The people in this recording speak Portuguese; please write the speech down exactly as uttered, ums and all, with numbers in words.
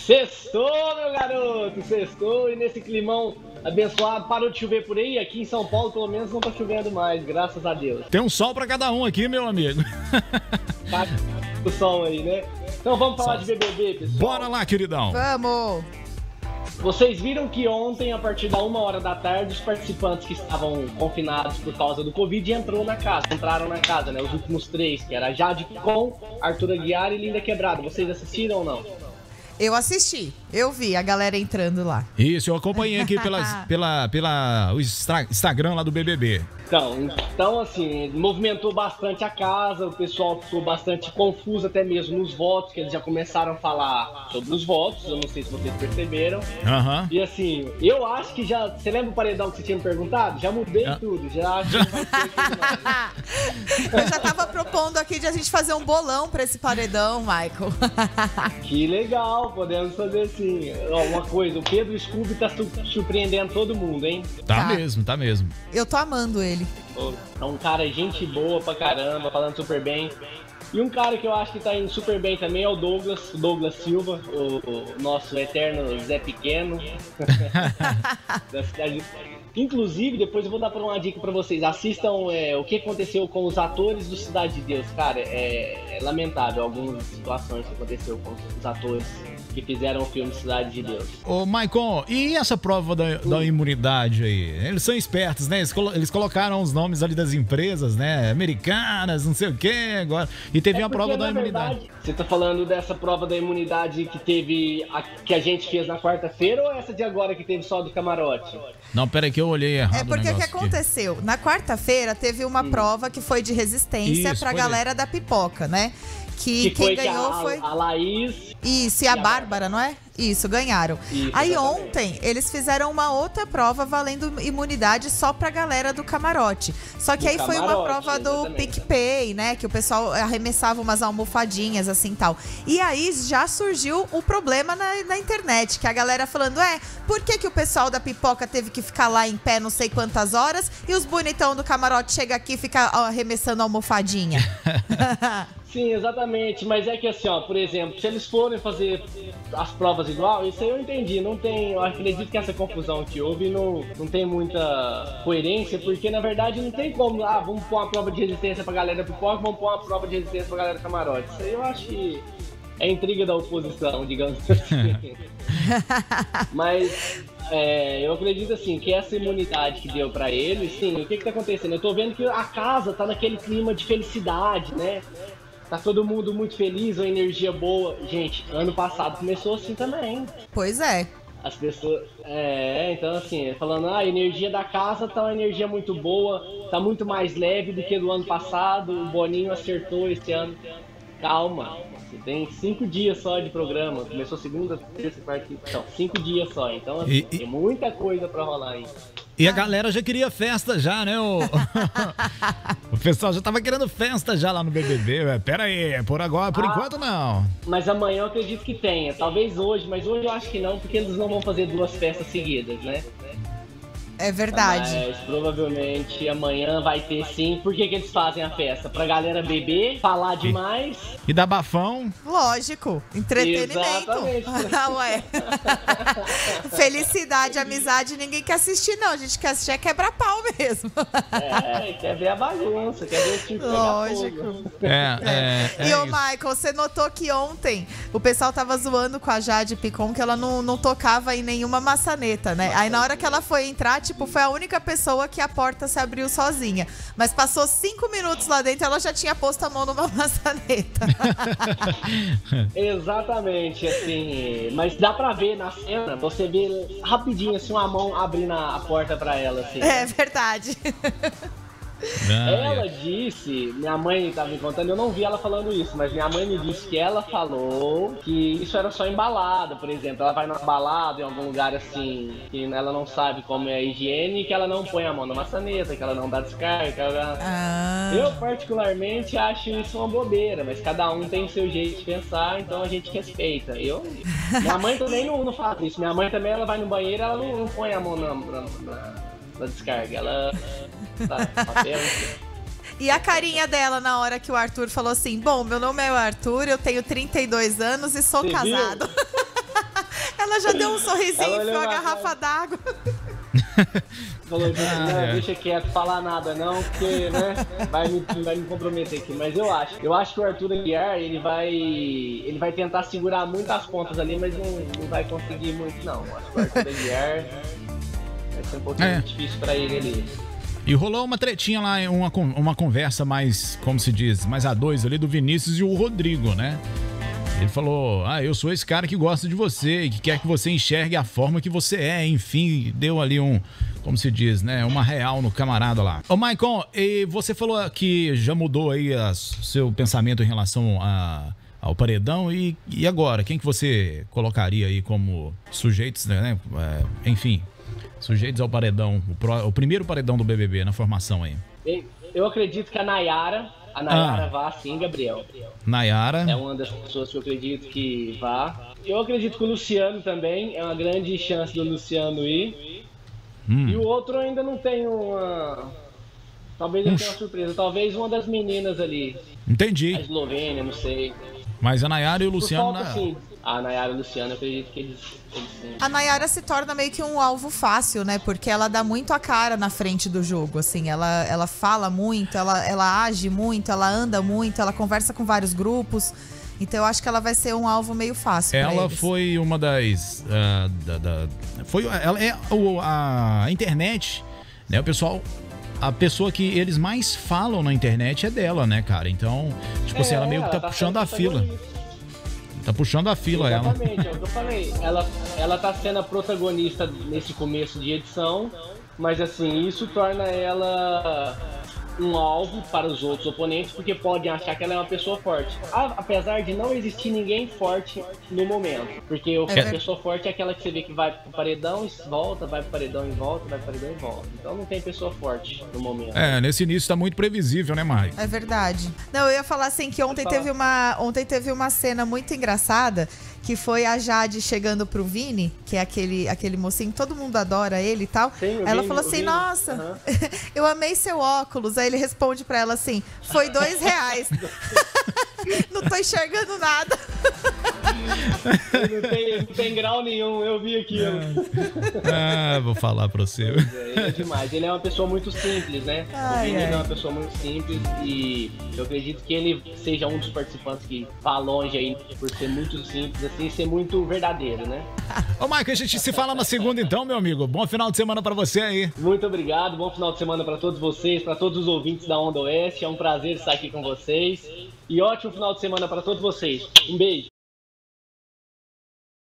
Sextou, meu garoto, sextou, e nesse climão abençoado, parou de chover por aí, aqui em São Paulo pelo menos não tá chovendo mais, graças a Deus. Tem um sol pra cada um aqui, meu amigo. Tá o sol aí, né? Então vamos falar de B B B, pessoal. Bora lá, queridão. Vamos! Vocês viram que ontem, a partir da uma hora da tarde, os participantes que estavam confinados por causa do Covid entrou na casa, entraram na casa, né? Os últimos três, que era Jade Picon, Arthur Aguiar e Linda Quebrada. Vocês assistiram ou não? Eu assisti, eu vi a galera entrando lá. Isso, eu acompanhei aqui pelas, pela, pela, o Instagram lá do B B B. Então, então, assim, movimentou bastante a casa, o pessoal ficou bastante confuso até mesmo nos votos, que eles já começaram a falar sobre os votos, eu não sei se vocês perceberam. Uhum. E assim, eu acho que já... Você lembra o paredão que você tinha me perguntado? Já mudei ah. tudo, já acho que não vai ter aquele Eu já tava propondo aqui de a gente fazer um bolão pra esse paredão, Michael. Que legal, podemos fazer assim. Ó, uma coisa, o Pedro Scooby tá surpreendendo todo mundo, hein? Tá, tá mesmo, tá mesmo. Eu tô amando ele. É um cara gente boa pra caramba, falando super bem. E um cara que eu acho que tá indo super bem também é o Douglas, o Douglas Silva, o, o nosso eterno Zé Pequeno. Da cidade. Inclusive, depois eu vou dar uma dica pra vocês. Assistam é, o que aconteceu com os atores do Cidade de Deus. Cara, é, é lamentável algumas situações que aconteceu com os atores que fizeram o filme Cidade de Deus. Ô, Maicon, e essa prova da, da imunidade aí? Eles são espertos, né? Eles, colo eles colocaram os nomes ali das empresas, né? Americanas, não sei o quê, agora. E teve é a prova da imunidade. Verdade, você tá falando dessa prova da imunidade que teve, a, que a gente fez na quarta-feira, ou essa de agora que teve só do camarote? Não, peraí que eu olhei errado. É porque o que aconteceu? Aqui. Na quarta-feira teve uma hum. prova que foi de resistência Isso, pra galera aí. da pipoca, né? Que, que quem foi ganhou que a, foi... a Laís... Isso, e a, e a Bárbara, não é? Isso, ganharam. Isso, Aí exatamente. Ontem, eles fizeram uma outra prova valendo imunidade só pra galera do camarote. Só que do aí camarote, foi uma prova do exatamente. PicPay, né? Que o pessoal arremessava umas almofadinhas, assim, tal. E aí já surgiu o problema na, na internet, que a galera falando, é, por que que o pessoal da pipoca teve que ficar lá em pé não sei quantas horas e os bonitão do camarote chega aqui e fica ó, arremessando almofadinha? Sim, exatamente, mas é que assim, ó, por exemplo, se eles forem fazer as provas igual, isso aí eu entendi, não tem, eu acredito que essa confusão que houve não, não tem muita coerência, porque na verdade não tem como, ah, vamos pôr uma prova de resistência pra galera pipoca, vamos pôr uma prova de resistência pra galera camarote, isso aí eu acho que é intriga da oposição, digamos assim. Mas... É, eu acredito assim, que essa imunidade que deu pra eles, sim, o que que tá acontecendo? Eu tô vendo que a casa tá naquele clima de felicidade, né? Tá todo mundo muito feliz, uma energia boa. Gente, ano passado começou assim também. Pois é. As pessoas... É, então assim, falando, ah, a energia da casa tá uma energia muito boa, tá muito mais leve do que do ano passado, o Boninho acertou esse ano. Calma, você tem cinco dias só de programa, começou segunda, terça, quarta, então, cinco dias só, então assim, e, tem muita coisa pra rolar aí. E a galera já queria festa já, né? O, o pessoal já tava querendo festa já lá no B B B. Pera aí, por agora, por ah, enquanto não. Mas amanhã eu acredito que tenha, talvez hoje, mas hoje eu acho que não, porque eles não vão fazer duas festas seguidas, né? É verdade. Mas provavelmente amanhã vai ter sim. Por que que eles fazem a festa? Pra galera beber, falar demais. E, e dar bafão. Lógico, entretenimento. Exatamente. Ué. Felicidade, amizade, ninguém quer assistir não. A gente quer assistir é quebra-pau mesmo. É, quer ver a bagunça, quer ver o time. Lógico. É, é, é, e é ô Michael, você notou que ontem o pessoal tava zoando com a Jade Picon que ela não, não tocava em nenhuma maçaneta, né? Aí na hora que ela foi entrar, tipo, foi a única pessoa que a porta se abriu sozinha. Mas passou cinco minutos lá dentro, ela já tinha posto a mão numa maçaneta. Exatamente, assim. Mas dá pra ver na cena, você vê rapidinho, assim, uma mão abrindo a porta pra ela, assim. É verdade. Não, ela é. disse, minha mãe estava me contando, eu não vi ela falando isso, mas minha mãe me disse que ela falou que isso era só em balada, por exemplo. Ela vai numa balada em algum lugar assim, que ela não sabe como é a higiene, que ela não põe a mão na maçaneta, que ela não dá descarga. Que ela... ah. Eu particularmente acho isso uma bobeira, mas cada um tem o seu jeito de pensar, então a gente respeita. Eu, minha mãe também não, não faz isso. Minha mãe também, ela vai no banheiro, ela não, não põe a mão na, na, na, na descarga. Ela tá, papel. E a carinha dela na hora que o Arthur falou assim: bom, meu nome é o Arthur, eu tenho trinta e dois anos e sou Você casado. Ela já deu um sorrisinho, enfiou a garrafa d'água. Falou, ah, não, é. deixa quieto, falar nada não, porque, né, vai me, vai me comprometer aqui. Mas eu acho, eu acho que o Arthur Aguiar, ele vai, ele vai tentar segurar muito as pontas ali, mas não, não vai conseguir muito, não. Eu acho que o Arthur Aguiar vai ser um pouquinho é. difícil pra ele ali. E rolou uma tretinha lá, uma, uma conversa mais, como se diz, mais a dois ali do Vinícius e o Rodrigo, né? Ele falou, ah, eu sou esse cara que gosta de você e que quer que você enxergue a forma que você é. Enfim, deu ali um, como se diz, né, uma real no camarada lá. Ô, Maicon, e você falou que já mudou aí o seu pensamento em relação a, ao paredão e, e agora? Quem que você colocaria aí como sujeitos, né, é, enfim, sujeitos ao paredão, o, pro, o primeiro paredão do B B B na formação aí? Eu acredito que a Nayara... A Nayara ah. vá sim, Gabriel. Nayara. É uma das pessoas que eu acredito que vá. Eu acredito que o Luciano também. É uma grande chance do Luciano ir. Hum. E o outro ainda não tem uma... Talvez ele tenha uma surpresa. Talvez uma das meninas ali. Entendi. A Eslovênia, não sei. Mas a Nayara e o Luciano... Por falta, sim. A Nayara e o Luciano, eu acredito que eles, eles sim. A Nayara se torna meio que um alvo fácil, né? Porque ela dá muito a cara na frente do jogo, assim. Ela, ela fala muito, ela, ela age muito, ela anda muito, ela conversa com vários grupos. Então eu acho que ela vai ser um alvo meio fácil. Ela foi uma das... Uh, da, da, foi, ela é o, a internet, né? O pessoal... A pessoa que eles mais falam na internet é dela, né, cara? Então, tipo é, assim, ela meio que tá, tá puxando a fila. Tá puxando a fila, Exatamente, ela. Exatamente, é o que eu falei. Ela, ela tá sendo a protagonista nesse começo de edição, mas assim, isso torna ela um alvo para os outros oponentes, porque podem achar que ela é uma pessoa forte. A, apesar de não existir ninguém forte no momento. Porque é. a pessoa forte é aquela que você vê que vai pro paredão e volta, vai pro paredão e volta, vai pro paredão e volta. Então não tem pessoa forte no momento. É, nesse início tá muito previsível, né, Mai? É verdade. Não, eu ia falar assim que ontem teve uma, ontem teve uma cena muito engraçada, que foi a Jade chegando pro Vini, que é aquele, aquele mocinho, todo mundo adora ele e tal. Sim, ela Vini, falou assim, nossa, uhum. eu amei seu óculos. Aí ele responde pra ela assim, foi dois reais. Não tô enxergando nada. Não tem, não tem grau nenhum, eu vi aquilo. Ah, vou falar pra você. É, ele é demais, ele é uma pessoa muito simples, né? Ai, o Vini ai. é uma pessoa muito simples e eu acredito que ele seja um dos participantes que vá longe aí por ser muito simples assim, e ser muito verdadeiro, né? Ô, Michael, a gente se fala na segunda então, meu amigo. Bom final de semana pra você aí. Muito obrigado, bom final de semana pra todos vocês, pra todos os ouvintes da Onda Oeste. É um prazer estar aqui com vocês. E ótimo final de semana para todos vocês. Um beijo.